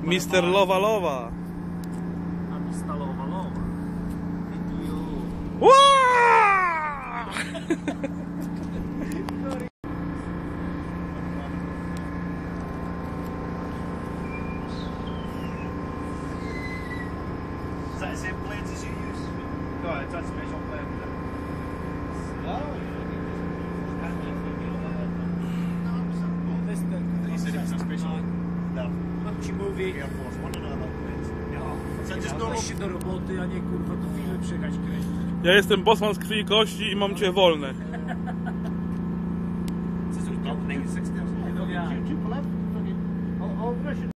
Mister Lowa Lowa. A Mister Lowa Lowa. Is that the same blades as you use? No, it's a special blade. He said it was a special. No. Mam ci mówię. Air Force One and other blades. Weź się do roboty, a nie kurwa do filmy przyjechać kręcić. Ja jestem bosman z krwi i kości i mam cię wolne. This is 1960 or something. No ja.